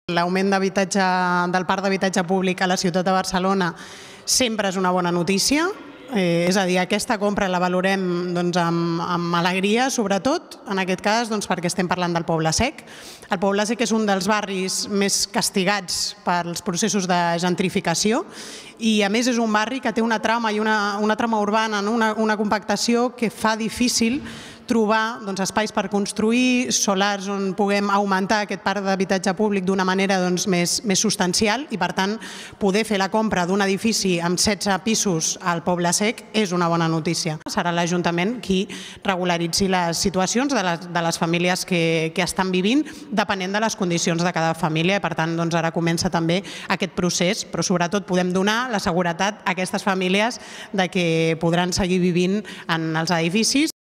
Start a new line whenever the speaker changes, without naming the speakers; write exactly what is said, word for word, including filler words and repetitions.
L'augment d'habitatge del parc d'habitatge públic a la ciutat de Barcelona sempre és una bona notícia, eh, és a dir, aquesta compra la valorem doncs, amb, amb alegria, sobretot en aquest cas doncs, perquè estem parlant del Poble Sec. El Poble Sec és un dels barris més castigats pels processos de gentrificació i a més és un barri que té una trama i una, una trama urbana, no? una, una compactació que fa difícil trobar doncs, espais per construir, solars on puguem augmentar aquest parc d'habitatge públic d'una manera doncs, més, més substancial i, per tant, poder fer la compra d'un edifici amb setze pisos al Poble Sec és una bona notícia. Serà l'Ajuntament qui regularitzi les situacions de les, de les famílies que, que estan vivint, depenent de les condicions de cada família. Per tant, doncs, ara comença també aquest procés, però sobretot podem donar la seguretat a aquestes famílies de que podran seguir vivint en els edificis.